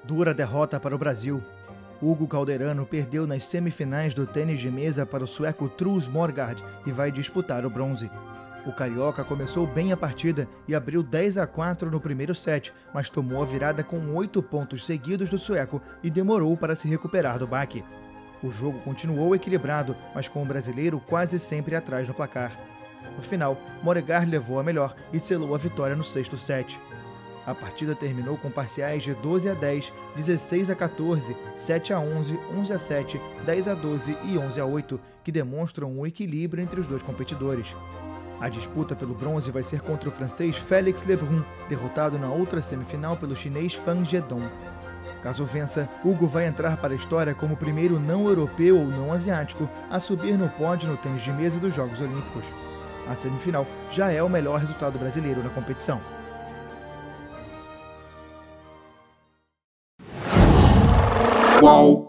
Dura derrota para o Brasil. Hugo Calderano perdeu nas semifinais do tênis de mesa para o sueco Truls Morgard e vai disputar o bronze. O carioca começou bem a partida e abriu 10-4 no primeiro set, mas tomou a virada com 8 pontos seguidos do sueco e demorou para se recuperar do baque. O jogo continuou equilibrado, mas com o brasileiro quase sempre atrás no placar. No final, Morgard levou a melhor e selou a vitória no sexto set. A partida terminou com parciais de 12-10, 16-14, 7-11, 11-7, 10-12 e 11-8, que demonstram um equilíbrio entre os dois competidores. A disputa pelo bronze vai ser contra o francês Félix Lebrun, derrotado na outra semifinal pelo chinês Fan Zhedong. Caso vença, Hugo vai entrar para a história como o primeiro não europeu ou não asiático a subir no pódio no tênis de mesa dos Jogos Olímpicos. A semifinal já é o melhor resultado brasileiro na competição. Qual?